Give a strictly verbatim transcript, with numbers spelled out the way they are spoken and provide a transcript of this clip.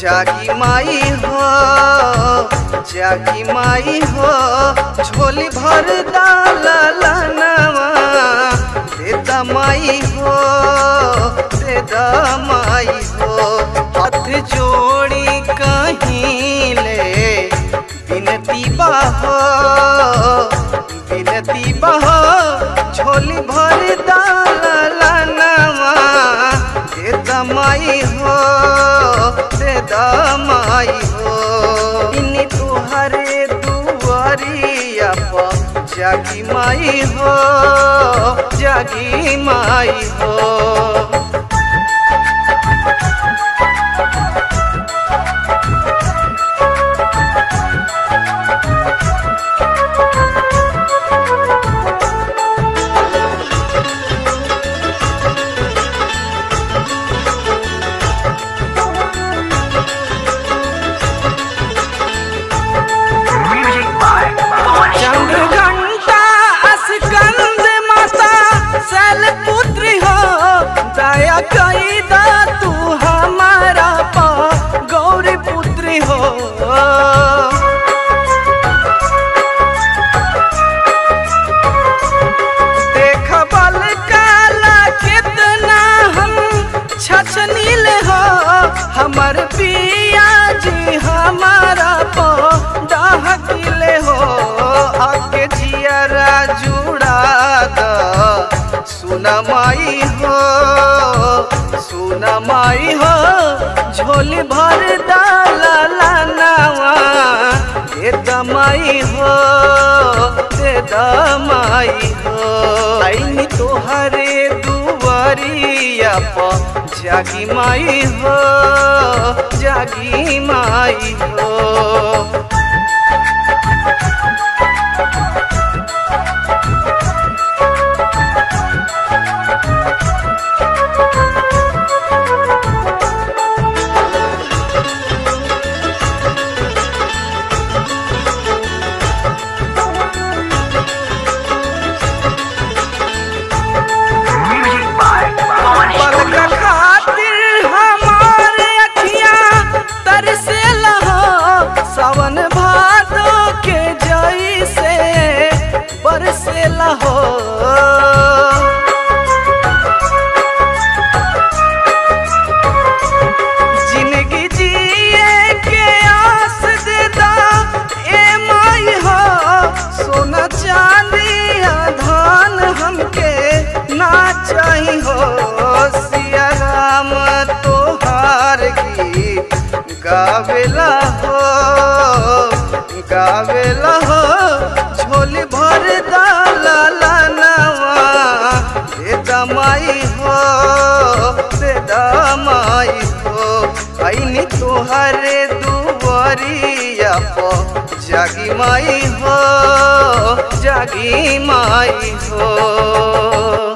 जागी माई हो जागी माई हो झोली भर दालनवा देता माई हो देता माई हो हाथ जोड़ी कहीं ले बिनती बाहो बिनती बाहो झोली भर दालनवा देता माई हो देता माई हो इन्हीं तुहरे दुआरिया पर जागी माई हो जागी माई हो। पुत्री हो दया कैदा तू हमारा पा गौरी पुत्री हो देख बल काला कितना हम छछनील हो हमर पिया जी हमारा पा डहकिले हो आके जियरा जुड़ा द सुना माई हो सुना माई हो झोली भर दालनवा देता माई हो देता माई हो आईनी तोहरे दुआरिया पर जागी माई हो जागी माई हो। सावन भादो के जई से बरसेला हो जिंदगी जिए के आस देदा ए माई हो सोना चांदी धन हमके ना चाही हो सिया राम तोहार गीत गावेला हो गावेला हो झोली भर दालनवा देता माई हो देता माई हो आईनी तोहरे दुआरिया पर जागी माई हो जागी माई हो।